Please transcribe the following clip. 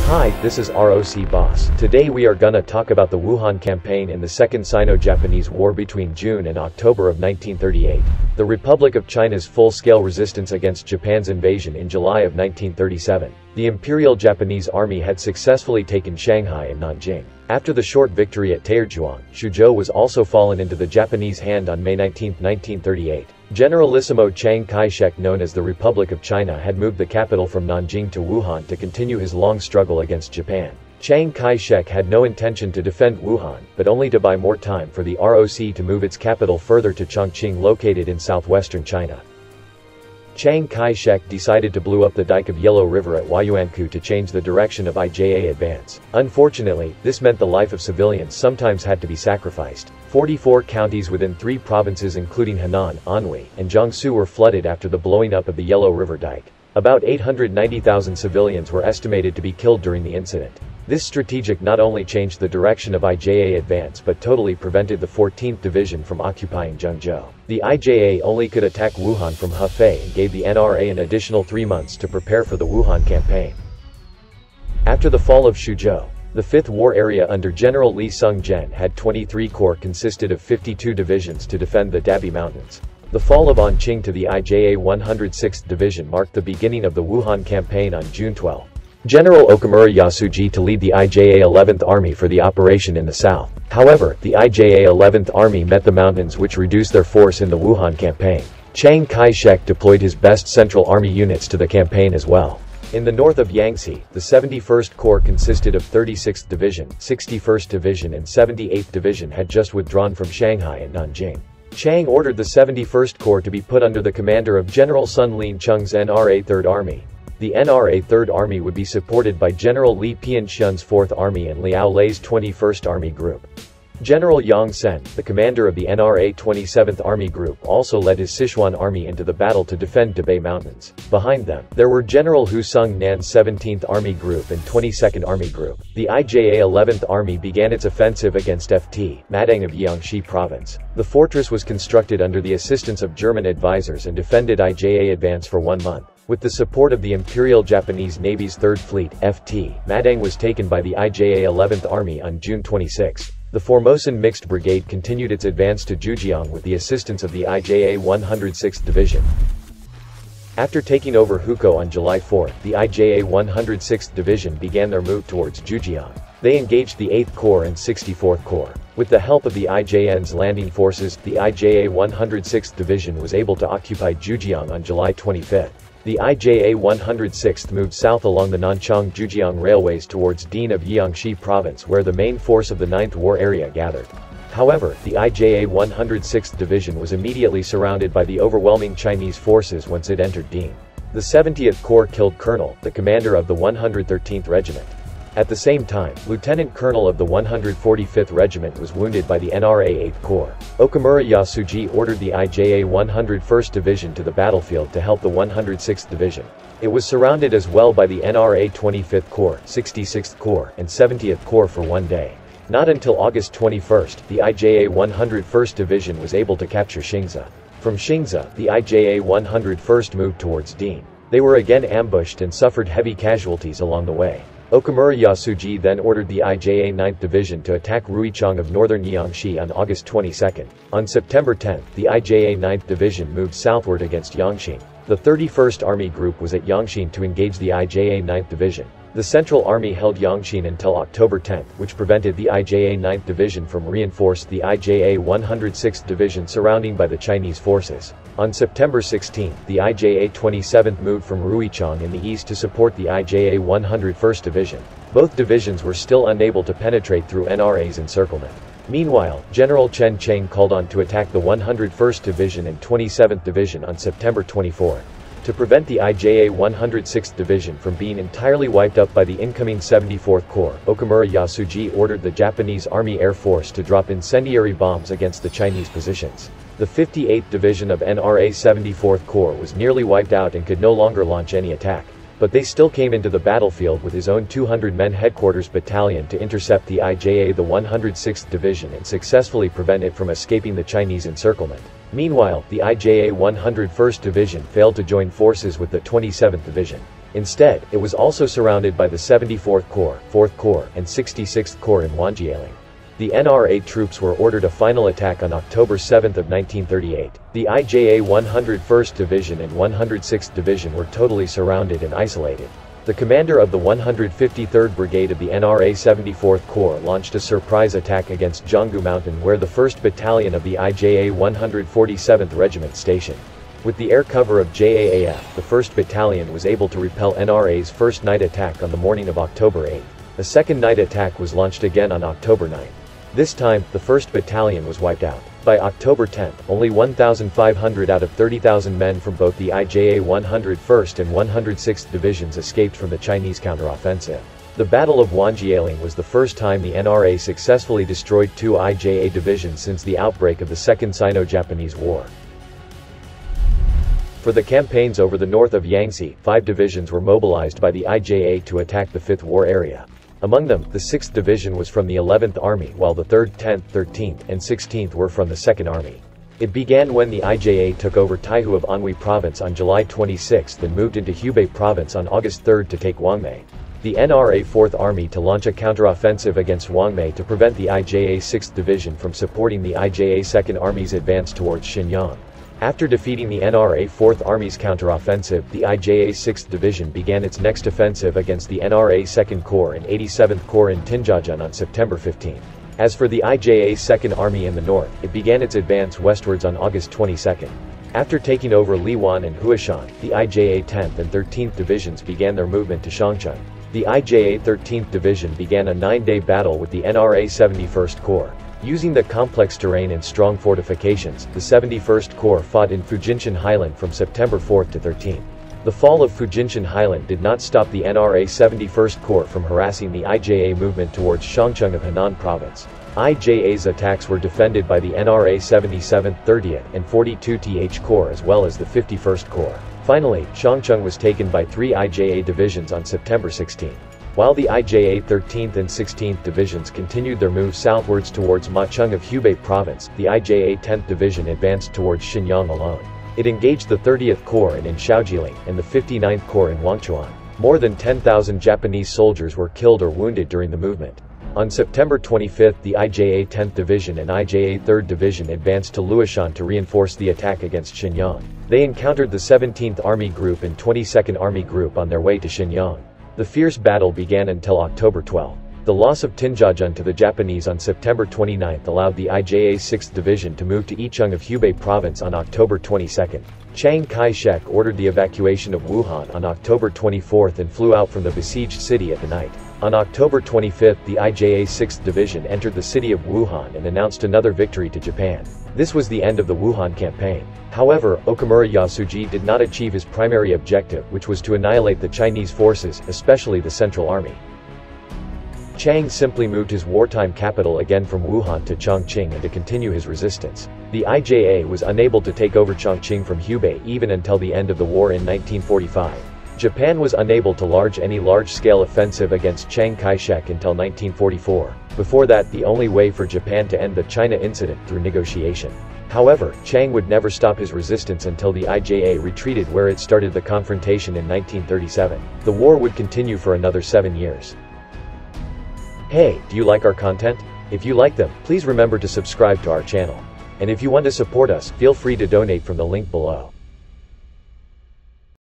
Hi, this is ROC Boss. Today we are gonna talk about the Wuhan Campaign in the Second Sino-Japanese War between June and October of 1938. The Republic of China's full-scale resistance against Japan's invasion in July of 1937. The Imperial Japanese Army had successfully taken Shanghai and Nanjing. After the short victory at Taizhuang, Suzhou was also fallen into the Japanese hand on May 19, 1938. Generalissimo Chiang Kai-shek, known as the Republic of China, had moved the capital from Nanjing to Wuhan to continue his long struggle against Japan. Chiang Kai-shek had no intention to defend Wuhan, but only to buy more time for the ROC to move its capital further to Chongqing, located in southwestern China. Chiang Kai-shek decided to blow up the dike of Yellow River at Huayuankou to change the direction of IJA advance. Unfortunately, this meant the life of civilians sometimes had to be sacrificed. 44 counties within 3 provinces including Henan, Anhui, and Jiangsu were flooded after the blowing up of the Yellow River dike. About 890,000 civilians were estimated to be killed during the incident. This strategic not only changed the direction of IJA advance but totally prevented the 14th Division from occupying Zhengzhou. The IJA only could attack Wuhan from Hefei and gave the NRA an additional 3 months to prepare for the Wuhan Campaign. After the fall of Suzhou, the 5th War Area under General Li Sung-jen had 23 corps consisted of 52 divisions to defend the Dabi Mountains. The fall of Anqing to the IJA 106th Division marked the beginning of the Wuhan Campaign on June 12. General Okamura Yasuji to lead the IJA 11th Army for the operation in the south. However, the IJA 11th Army met the mountains, which reduced their force in the Wuhan Campaign. Chiang Kai-shek deployed his best Central Army units to the campaign as well. In the north of Yangtze, the 71st Corps consisted of 36th Division, 61st Division and 78th Division had just withdrawn from Shanghai and Nanjing. Chiang ordered the 71st Corps to be put under the commander of General Sun Lin-chung's NRA 3rd Army. The NRA 3rd Army would be supported by General Li Pianxian's 4th Army and Liao Lei's 21st Army Group. General Yang Sen, the commander of the NRA 27th Army Group, also led his Sichuan Army into the battle to defend Dabi Mountains. Behind them, there were General Hu Sung-nan's 17th Army Group and 22nd Army Group. The IJA 11th Army began its offensive against Ft. Madang of Jiangxi Province. The fortress was constructed under the assistance of German advisors and defended IJA advance for 1 month. With the support of the Imperial Japanese Navy's 3rd Fleet, Ft. Madang was taken by the IJA 11th Army on June 26. The Formosan Mixed Brigade continued its advance to Zhejiang with the assistance of the IJA 106th Division. After taking over Hukou on July 4, the IJA 106th Division began their move towards Zhejiang. They engaged the 8th Corps and 64th Corps. With the help of the IJN's landing forces, the IJA 106th Division was able to occupy Zhejiang on July 25. The IJA 106th moved south along the Nanchang-Zhejiang railways towards Dien of Jiangxi Province, where the main force of the 9th War Area gathered. However, the IJA 106th Division was immediately surrounded by the overwhelming Chinese forces once it entered Dien. The 70th Corps killed Colonel, the commander of the 113th Regiment. At the same time, Lieutenant Colonel of the 145th Regiment was wounded by the NRA 8th Corps. Okamura Yasuji ordered the IJA 101st Division to the battlefield to help the 106th Division. It was surrounded as well by the NRA 25th Corps, 66th Corps, and 70th Corps for 1 day. Not until August 21, the IJA 101st Division was able to capture Xingzhe. From Xingzhe, the IJA 101st moved towards Dien. They were again ambushed and suffered heavy casualties along the way. Okamura Yasuji then ordered the IJA 9th Division to attack Ruichang of northern Jiangxi on August 22. On September 10, the IJA 9th Division moved southward against Yangqing. The 31st Army Group was at Yangqing to engage the IJA 9th Division. The Central Army held Yangqing until October 10, which prevented the IJA 9th Division from reinforcing the IJA 106th Division surrounding by the Chinese forces. On September 16, the IJA 27th moved from Ruichang in the east to support the IJA 101st Division. Both divisions were still unable to penetrate through NRA's encirclement. Meanwhile, General Chen Cheng called on to attack the 101st Division and 27th Division on September 24. To prevent the IJA 106th Division from being entirely wiped up by the incoming 74th Corps, Okamura Yasuji ordered the Japanese Army Air Force to drop incendiary bombs against the Chinese positions. The 58th Division of NRA 74th Corps was nearly wiped out and could no longer launch any attack. But they still came into the battlefield with his own 200-men headquarters battalion to intercept the IJA the 106th Division and successfully prevent it from escaping the Chinese encirclement. Meanwhile, the IJA 101st Division failed to join forces with the 27th Division. Instead, it was also surrounded by the 74th Corps, 4th Corps, and 66th Corps in WuhanThe. The NRA troops were ordered a final attack on October 7 of 1938. The IJA 101st Division and 106th Division were totally surrounded and isolated. The commander of the 153rd Brigade of the NRA 74th Corps launched a surprise attack against Zhonggu Mountain, where the 1st Battalion of the IJA 147th Regiment stationed. With the air cover of JAAF, the 1st Battalion was able to repel NRA's first night attack on the morning of October 8. A second night attack was launched again on October 9. This time, the 1st Battalion was wiped out. By October 10, only 1,500 out of 30,000 men from both the IJA 101st and 106th Divisions escaped from the Chinese counteroffensive. The Battle of WuhanThe was the first time the NRA successfully destroyed two IJA divisions since the outbreak of the Second Sino-Japanese War. For the campaigns over the north of Yangtze, 5 divisions were mobilized by the IJA to attack the 5th War area. Among them, the 6th Division was from the 11th Army, while the 3rd, 10th, 13th, and 16th were from the 2nd Army. It began when the IJA took over Taihu of Anhui Province on July 26 and moved into Hubei Province on August 3 to take Wangmei. The NRA 4th Army to launch a counteroffensive against Wangmei to prevent the IJA 6th Division from supporting the IJA 2nd Army's advance towards Shenyang. After defeating the NRA 4th Army's counteroffensive, the IJA 6th Division began its next offensive against the NRA 2nd Corps and 87th Corps in Tinjiajian on September 15. As for the IJA 2nd Army in the north, it began its advance westwards on August 22. After taking over Liwan and Huashan, the IJA 10th and 13th Divisions began their movement to Shangcheng. The IJA 13th Division began a 9-day battle with the NRA 71st Corps. Using the complex terrain and strong fortifications, the 71st Corps fought in Fujinshan Highland from September 4 to 13. The fall of Fujinshan Highland did not stop the NRA 71st Corps from harassing the IJA movement towards Shangcheng of Henan Province. IJA's attacks were defended by the NRA 77th, 30th, and 42th Corps as well as the 51st Corps. Finally, Shangcheng was taken by 3 IJA divisions on September 16. While the IJA 13th and 16th Divisions continued their move southwards towards Macheng of Hubei Province, the IJA 10th Division advanced towards Shenyang alone. It engaged the 30th Corps in Shaojiling and the 59th Corps in Wangchuan. More than 10,000 Japanese soldiers were killed or wounded during the movement. On September 25, the IJA 10th Division and IJA 3rd Division advanced to Luoshan to reinforce the attack against Shenyang. They encountered the 17th Army Group and 22nd Army Group on their way to Shenyang. The fierce battle began until October 12. The loss of Tinjiajian to the Japanese on September 29 allowed the IJA 6th Division to move to Yicheng of Hubei Province on October 22. Chiang Kai-shek ordered the evacuation of Wuhan on October 24 and flew out from the besieged city at the night. On October 25, the IJA 6th Division entered the city of Wuhan and announced another victory to Japan. This was the end of the Wuhan Campaign. However, Okamura Yasuji did not achieve his primary objective, which was to annihilate the Chinese forces, especially the Central Army. Chiang simply moved his wartime capital again from Wuhan to Chongqing and to continue his resistance. The IJA was unable to take over Chongqing from Hubei even until the end of the war in 1945. Japan was unable to launch any large-scale offensive against Chiang Kai-shek until 1944. Before that, the only way for Japan to end the China incident through negotiation. However, Chiang would never stop his resistance until the IJA retreated where it started the confrontation in 1937. The war would continue for another 7 years. Hey, do you like our content? If you like them, please remember to subscribe to our channel. And if you want to support us, feel free to donate from the link below.